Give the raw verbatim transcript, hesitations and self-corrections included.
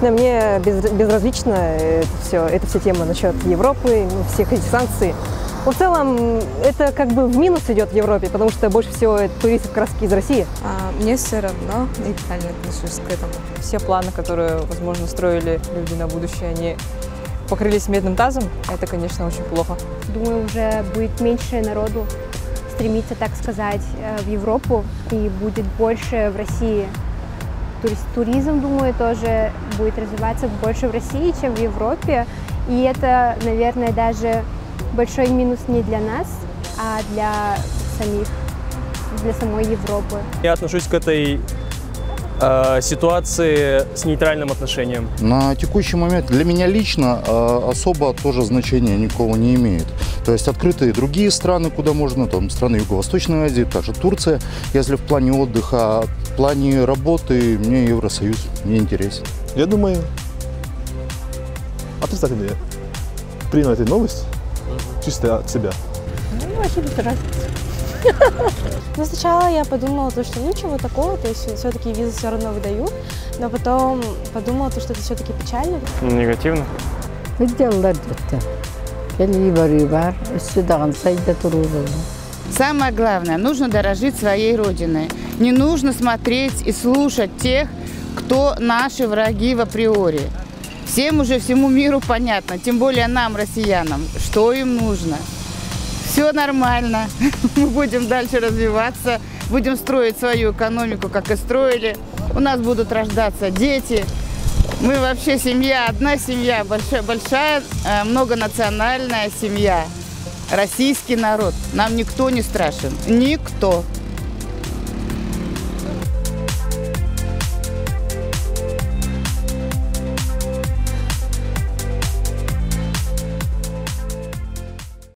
Лично мне без, безразлично это все, это вся тема насчет Европы, всех этих санкций. Но в целом это как бы в минус идет в Европе, потому что больше всего туристов как раз из России. А, мне все равно, нейтрально отношусь к этому. Все планы, которые, возможно, строили люди на будущее, они покрылись медным тазом. Это, конечно, очень плохо. Думаю, уже будет меньше народу стремиться, так сказать, в Европу и будет больше в России. Туризм, думаю, тоже будет развиваться больше в России, чем в Европе. И это, наверное, даже большой минус не для нас, а для самих, для самой Европы. Я отношусь к этой э, ситуации с нейтральным отношением. На текущий момент для меня лично э, особо тоже значения никакого не имеет. То есть открыты и другие страны, куда можно, там страны Юго-Восточной Азии, также Турция. Если в плане отдыха, в плане работы мне Евросоюз не интересен. Я думаю, отрицательно я принял эту новость чисто от себя. Ну, вообще без разницы. Но сначала я подумала, что ничего такого, то есть все-таки визы все равно выдают, но потом подумала, что это все-таки печально. Негативно. Самое главное, нужно дорожить своей родиной. Не нужно смотреть и слушать тех, кто наши враги в априори. Всем уже всему миру понятно, тем более нам, россиянам, что им нужно. Все нормально, мы будем дальше развиваться, будем строить свою экономику, как и строили. У нас будут рождаться дети. Мы вообще семья, одна семья, большая, большая многонациональная семья. Российский народ. Нам никто не страшен. Никто.